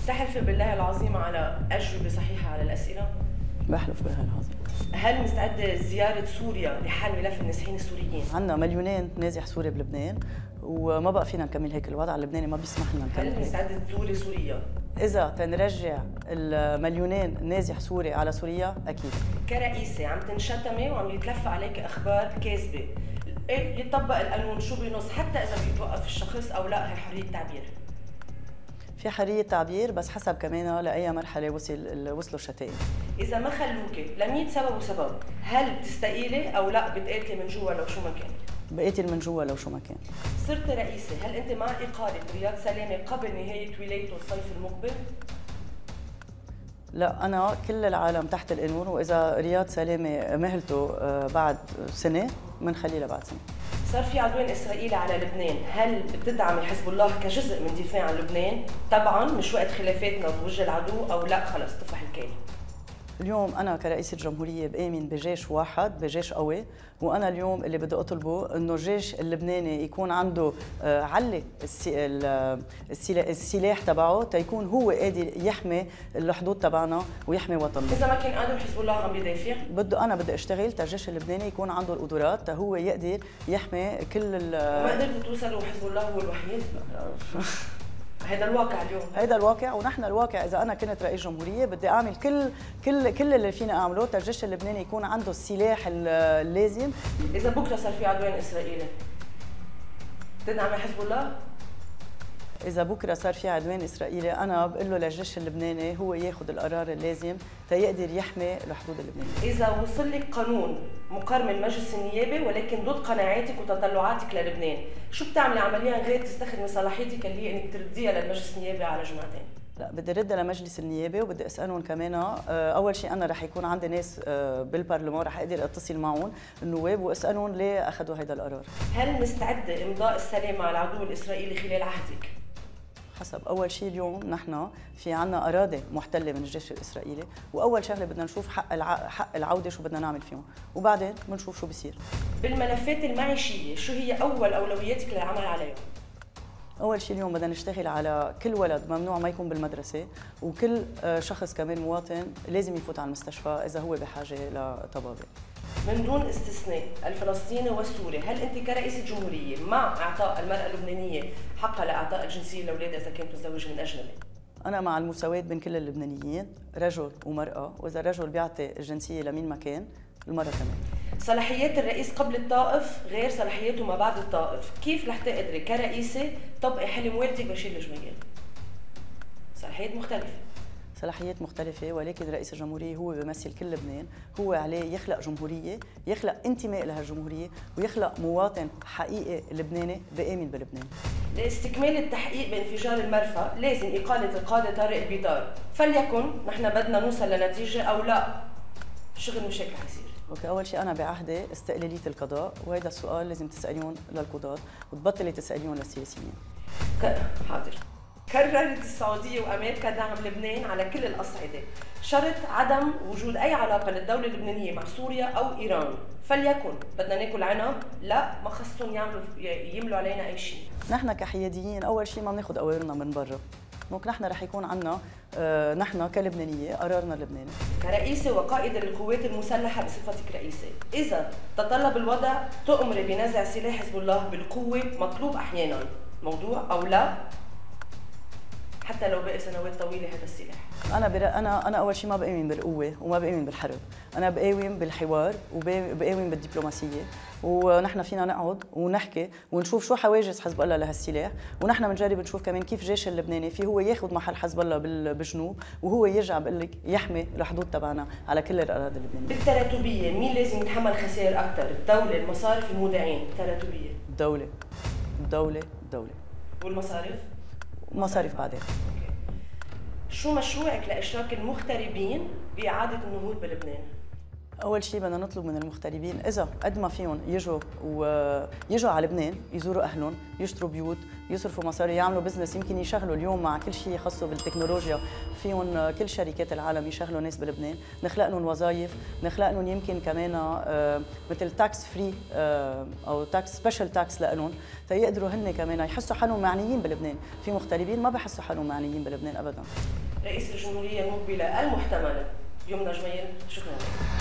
تحلف بالله العظيم على أجوبة صحيحة على الأسئلة؟ بحلف بالله العظيم. هل مستعدة زيارة سوريا لحل ملف النازحين السوريين؟ عندنا مليونين نازح سوري بلبنان وما بقى فينا نكمل هيك الوضع اللبناني ما بيسمح لنا نكمل. هل مستعدة تزوري سوريا؟ إذا تنرجع المليونين نازح سوري على سوريا أكيد. كرئيسة عم تنشتمي وعم يتلفى عليك أخبار كاذبة، يطبق القانون شو بينص حتى إذا بيتوقف الشخص أو لا هي حرية تعبير؟ في حرية تعبير بس حسب كمان لأي مرحلة وصلوا الشتائم. إذا ما خلوكي ل100 سبب وسبب، هل بتستقيلي أو لا بتقاتلي من جوا لو شو ما كان؟ بقاتل من جوا لو شو ما كان. صرت رئيسة، هل أنت مع إقالة رياض سلامة قبل نهاية ولايته الصيف المقبل؟ لا، أنا كل العالم تحت القانون، وإذا رياض سلامة مهلته بعد سنة بنخليه لبعد سنة. صار في عدوان إسرائيلي على لبنان، هل بتدعمي حزب الله كجزء من دفاع عن لبنان؟ طبعاً مش وقت خلافاتنا بوجه العدو أو لا خلص طفح الكاي. اليوم أنا كرئيسة جمهورية بآمن بجيش واحد، بجيش قوي، وأنا اليوم اللي بدي أطلبه إنه الجيش اللبناني يكون عنده علي السلاح تبعه تيكون هو قادر يحمي الحدود تبعنا ويحمي وطننا. إذا ما كان قادر حزب الله عم بيدافع؟ أنا بدي أشتغل الجيش اللبناني يكون عنده القدرات هو يقدر يحمي كل ما قدرتوا توصلوا وحزب الله هو الوحيد؟ هذا الواقع اليوم. هذا الواقع، ونحن الواقع اذا انا كنت رئيس جمهوريه بدي اعمل كل اللي فينا اعمله الجيش اللبناني يكون عنده السلاح اللازم. اذا بكره صار في عدوان اسرائيلي بتدعمي حزب الله؟ إذا بكرة صار في عدوان إسرائيلي أنا بقول له للجيش اللبناني هو ياخذ القرار اللازم تيقدر يحمي الحدود اللبنانية. إذا وصل لك قانون مقر من مجلس النيابة ولكن ضد قناعاتك وتطلعاتك للبنان، شو بتعملي عمليا غير تستخدمي صلاحيتك اللي هي إنك ترديها للمجلس النيابي على جمعتين؟ لا، بدي ردها لمجلس النيابه وبدي اسالهم كمان. اول شيء انا رح يكون عندي ناس بالبرلمان رح اقدر اتصل معهم النواب واسالهم ليه اخذوا هذا القرار. هل مستعده امضاء السلام مع العدو الاسرائيلي خلال عهدك؟ حسب. اول شيء اليوم نحن في عنا اراضي محتله من الجيش الاسرائيلي، واول شغله بدنا نشوف حق العوده شو بدنا نعمل فيهم، وبعدين بنشوف شو بصير. بالملفات المعيشيه شو هي اول اولوياتك للعمل عليها؟ أول شيء اليوم بدنا نشتغل على كل ولد ممنوع ما يكون بالمدرسة، وكل شخص كمان مواطن لازم يفوت على المستشفى إذا هو بحاجة لطبابة. من دون استثناء الفلسطيني والسوري، هل أنت كرئيسة جمهورية مع إعطاء المرأة اللبنانية حقها لإعطاء الجنسية لأولادها إذا كانت متزوجة من أجنبي؟ أنا مع المساواة بين كل اللبنانيين، رجل ومرأة، وإذا الرجل بيعطي الجنسية لمين ما كان، المرأة كمان. صلاحيات الرئيس قبل الطائف غير صلاحياته ما بعد الطائف، كيف رح تقدري كرئيسة تطبقي حلم والدك بشير الجميل؟ صلاحيات مختلفة. صلاحيات مختلفة، ولكن رئيس الجمهورية هو بيمثل كل لبنان، هو عليه يخلق جمهورية، يخلق انتماء لهالجمهورية، ويخلق مواطن حقيقي لبناني بآمن بلبنان. لاستكمال التحقيق بانفجار المرفأ لازم إقالة القاضي طارق البيطار، فليكن نحن بدنا نوصل لنتيجة أو لا، الشغل مش هيك رح يصير. اوكي، اول شيء انا بعهدي استقلاليه القضاء، وهذا السؤال لازم تساليون للقضاة وتبطلي تساليون للسياسيين. حاضر. كررت السعوديه وامريكا دعم لبنان على كل الاصعده، شرط عدم وجود اي علاقه للدوله اللبنانيه مع سوريا او ايران، فليكن بدنا ناكل عنب، لا ما خصهم يملوا علينا اي شيء. نحن كحياديين اول شيء ما بناخذ اوامرنا من برا، دونك نحن رح يكون عندنا نحن كلبنانيه قرارنا اللبناني. كرئيسه وقائده للقوات المسلحه بصفتك رئيسه، اذا تطلب الوضع تؤمري بنزع سلاح حزب الله بالقوه مطلوب احيانا، موضوع او لا؟ حتى لو بقي سنوات طويله هذا السلاح. انا اول شيء ما بآمن بالقوه وما بآمن بالحرب، انا بآمن بالحوار وبآمن بالدبلوماسيه، ونحن فينا نقعد ونحكي ونشوف شو حواجز حزب الله لهالسلاح، ونحن بنجرب نشوف كمان كيف الجيش اللبناني في هو ياخذ محل حزب الله بالجنوب، وهو يرجع بقول لك يحمي الحدود تبعنا على كل الاراضي اللبنانيه. بالتراتبيه مين لازم يتحمل خسائر اكثر، الدوله، المصارف، المودعين؟ تراتبيه. الدوله. والمصارف؟ مصاريف بعدين. شو مشروعك لإشراك المغتربين بإعادة النهوض بلبنان؟ اول شيء بدنا نطلب من المغتربين اذا قد ما فيهم يجوا على لبنان يزوروا اهلهم، يشتروا بيوت، يصرفوا مصاري، يعملوا بزنس، يمكن يشغلوا اليوم مع كل شيء يخصه بالتكنولوجيا، فيهم كل شركات العالم يشغلوا ناس بلبنان، نخلق لهم وظائف، نخلق لهم يمكن كمان مثل تاكس فري او تاكس سبيشال تاكس لهم، تيقدروا هن كمان يحسوا حالهم معنيين بلبنان، في مغتربين ما بحسوا حالهم معنيين بلبنان ابدا. رئيس الجمهورية المقبلة المحتملة يمنى جميل، شكرا لك.